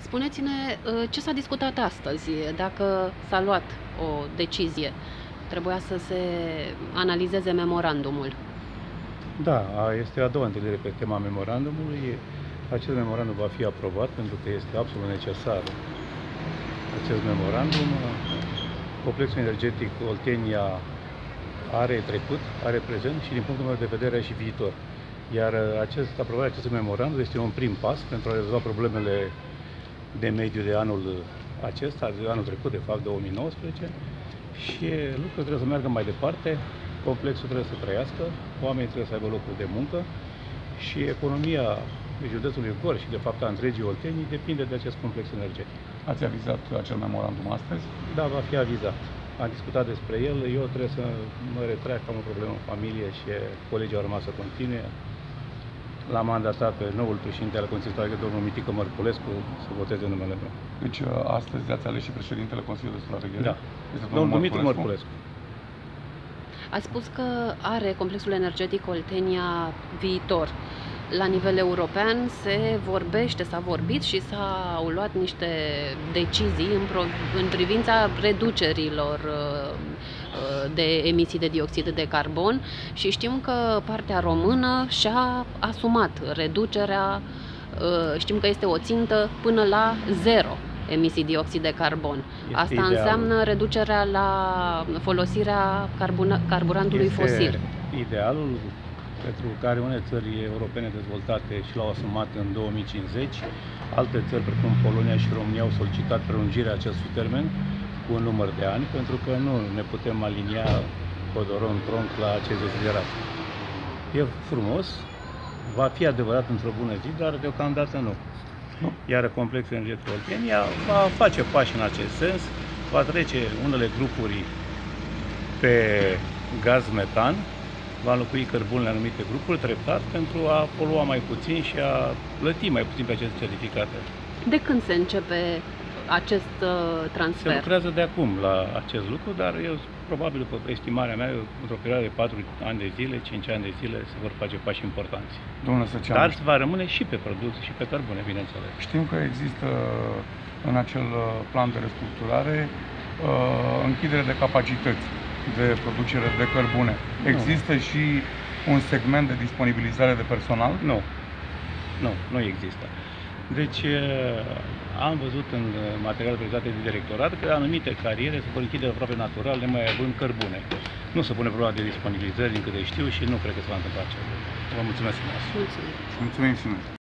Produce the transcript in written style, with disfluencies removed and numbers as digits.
Spuneți-ne, ce s-a discutat astăzi, dacă s-a luat o decizie. Trebuia să se analizeze memorandumul. Da, este a doua întâlnire pe tema memorandumului. Acest memorandum va fi aprobat pentru că este absolut necesar acest memorandum. Complexul energetic Oltenia are trecut, are prezent și din punctul meu de vedere are și viitor. Iar aprobarea acestui memorandum este un prim pas pentru a rezolva problemele de mediu de anul acesta, de anul trecut, de fapt 2019, și lucrurile trebuie să meargă mai departe, complexul trebuie să trăiască, oamenii trebuie să aibă locuri de muncă și economia județului Gorj și de fapt a întregii Oltenii depinde de acest complex energetic. Ați avizat acel memorandum astăzi? Da, va fi avizat. Am discutat despre el, eu trebuie să mă retrag, că am o problemă în familie și colegii au rămas să continue. L-am mandatat pe noul președinte al Consiliului, domnul Mitică Mărculescu, să voteze numele meu. Deci astăzi ați ales și președintele Consiliului de Supraveghere? Da. Domnul Mitică Mărculescu. Ați spus că are complexul energetic Oltenia viitor. La nivel european se vorbește, s-a vorbit și s-au luat niște decizii în privința reducerilor de emisii de dioxid de carbon și știm că partea română și-a asumat reducerea, știm că este o țintă până la 0 emisii de dioxid de carbon. Asta înseamnă reducerea la folosirea carburantului fosil. Idealul pentru care unele țări europene dezvoltate și l-au asumat în 2050, alte țări precum Polonia și România au solicitat prelungirea acestui termen cu un număr de ani, pentru că nu ne putem alinia codoron-tronc la acest deziderat. E frumos, va fi adevărat într-o bună zi, dar deocamdată nu. Iar complexul energetic Oltenia va face pași în acest sens, va trece unele grupuri pe gaz metan, va înlocui cărbunele în anumite grupuri treptat pentru a polua mai puțin și a plăti mai puțin pe aceste certificate. De când se începe acest transfer? Se lucrează de acum la acest lucru, dar eu probabil, după estimarea mea, într-o perioadă de 4 ani de zile, 5 ani de zile, se vor face pași importanți. Dar va rămâne și pe produse și pe cărbune, bineînțeles. Știm că există în acel plan de restructurare închidere de capacități de producere de cărbune. Există și un segment de disponibilizare de personal? Nu există. Deci am văzut în materialul prezentat de directorat că anumite cariere se vor închide aproape natural, nemai având cărbune. Nu se pune problema de disponibilizări, din câte știu, și nu cred că se va întâmpla acest lucru. Vă mulțumesc frumos! Mulțumim și noi!